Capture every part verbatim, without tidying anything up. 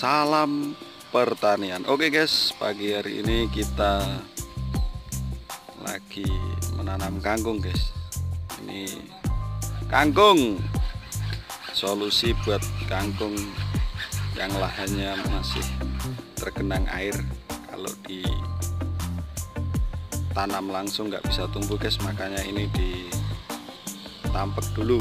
Salam pertanian. Oke guys, pagi hari ini kita lagi menanam kangkung guys. Ini kangkung, solusi buat kangkung yang lahannya masih tergenang air. Kalau ditanam langsung nggak bisa tumbuh guys, makanya ini ditampek dulu.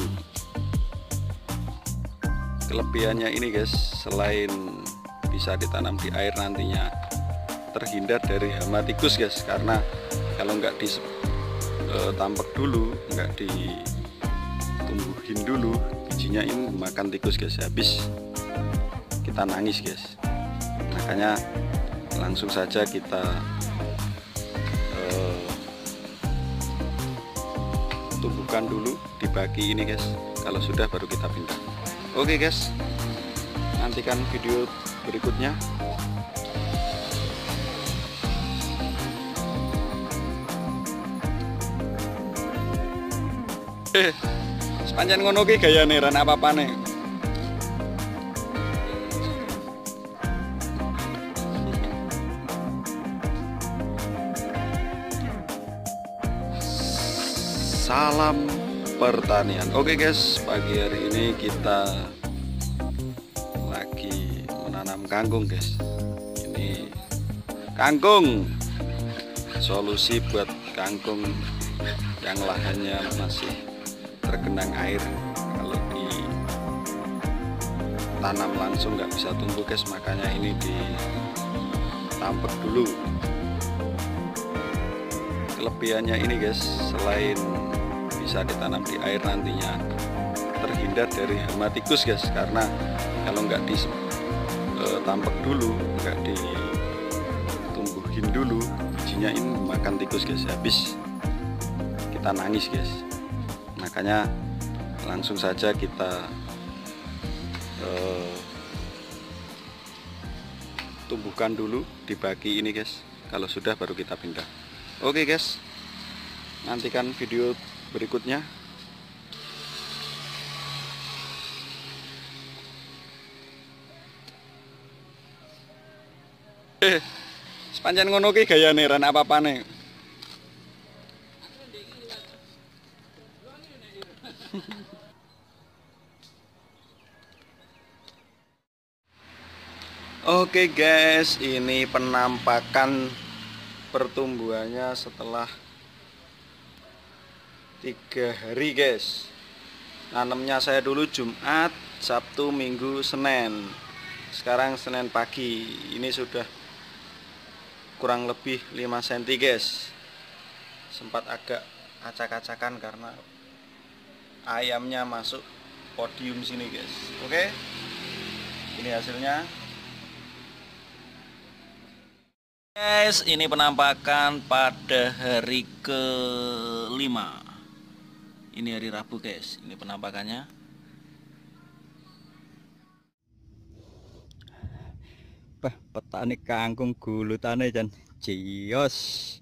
Kelebihannya ini guys, selain bisa ditanam di air, nantinya terhindar dari hama tikus guys, karena kalau nggak ditampek dulu, nggak ditumbuhin dulu, bijinya ini makan tikus guys, habis kita nangis guys. Makanya langsung saja kita eh, tumbuhkan dulu, dibagi ini guys, kalau sudah baru kita pindah. Oke guys, nantikan video berikutnya. Eh, sepanjang ngono ki gayane ran apa-apane. Salam pertanian. Oke guys, pagi hari ini kita lagi menanam kangkung guys. Ini kangkung, solusi buat kangkung yang lahannya masih tergenang air. Kalau ditanam langsung nggak bisa tumbuh guys, makanya ini ditampek dulu. Kelebihannya ini guys, selain bisa ditanam di air, nantinya terhindar dari hama tikus guys, karena kalau nggak ditampek dulu, nggak ditumbuhin dulu, bijinya ini makan tikus guys, habis kita nangis guys. Makanya langsung saja kita eh, tumbuhkan dulu, dibagi ini guys, kalau sudah baru kita pindah. Oke guys, nantikan video berikutnya. Eh, sepanjang ngono ki gayane ran apa-apane. Oke guys, ini penampakan pertumbuhannya setelah tiga hari guys. Nanamnya saya dulu Jumat, Sabtu, Minggu, Senin. Sekarang Senin pagi, ini sudah kurang lebih lima sentimeter guys. Sempat agak acak-acakan karena ayamnya masuk podium sini guys. Oke, ini hasilnya guys. Ini penampakan pada hari kelima. Ini hari Rabu guys, ini penampakannya. Bah, petani kangkung gulutane jan jios.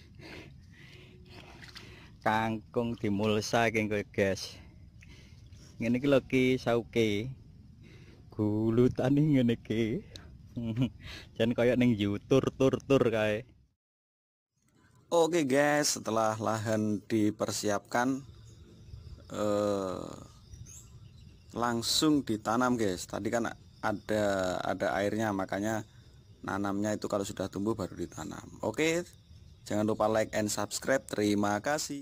Kangkung dimulsa kengko guys. Ngene iki lho ki sauke. Gulutane ngene iki. Jan kayak ning yutur tur-tur kae. Oke guys, setelah lahan dipersiapkan, eh, langsung ditanam guys. Tadi kan ada ada airnya, makanya nanamnya itu kalau sudah tumbuh baru ditanam. Oke, jangan lupa like and subscribe. Terima kasih.